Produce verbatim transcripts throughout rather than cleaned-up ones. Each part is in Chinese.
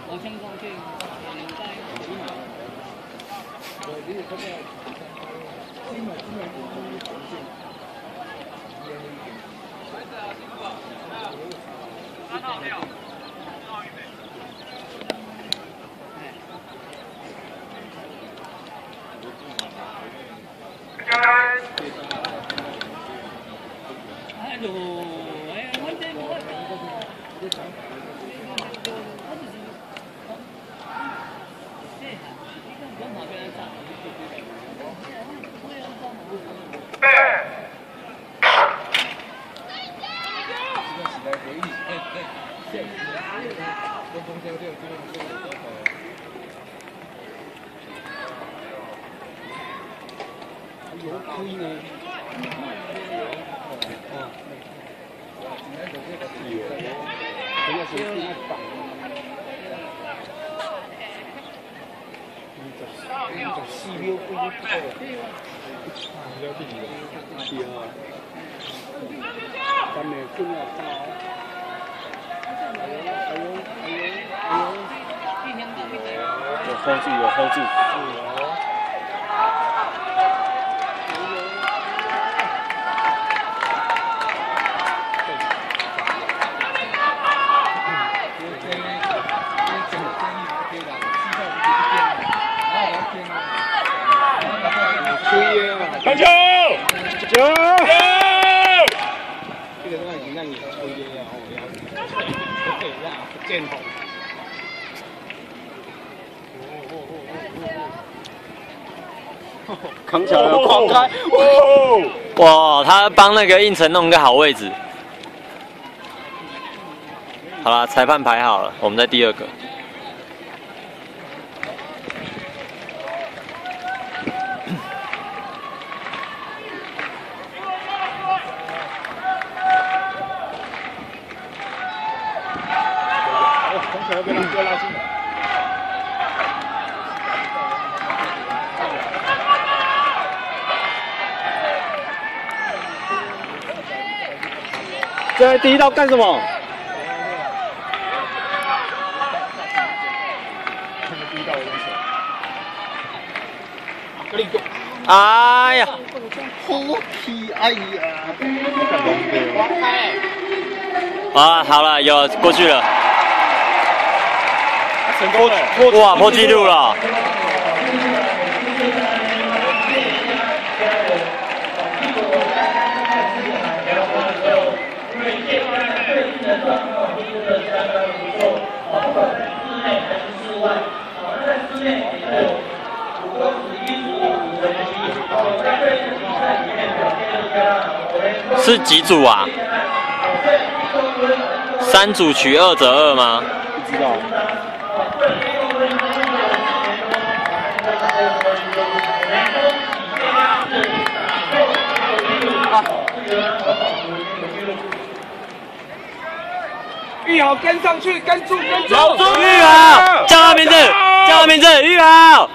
有 hold 住，有 hold 住。 传球！球！ 这个东西让你抽烟啊，哦，要对呀，箭头。 扛起来了，狂开！ 哇，他帮那个应承弄个好位置。好了，裁判排好了，我们在第二个。 扛起来，被拉被拉进。 这第一道干什么？ 第一道有点手。 哎呀！ 好皮，哎呀！ 啊，好了，有过去了。 成功了！ 哇，破纪录了！是几组啊？三组取二折二吗？ 不知道。 玉豪跟上去，跟住，跟住！ 老朱玉豪，叫他名字，叫他名字，玉豪。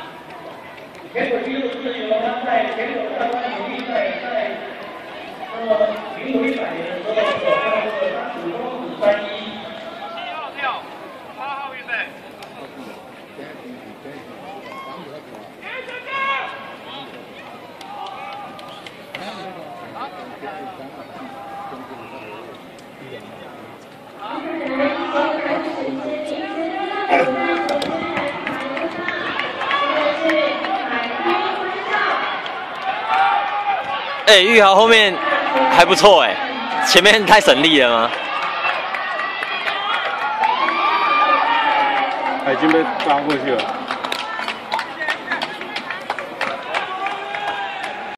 哎、欸，玉豪后面还不错哎，前面太省力了吗？ 他已经被抓过去了。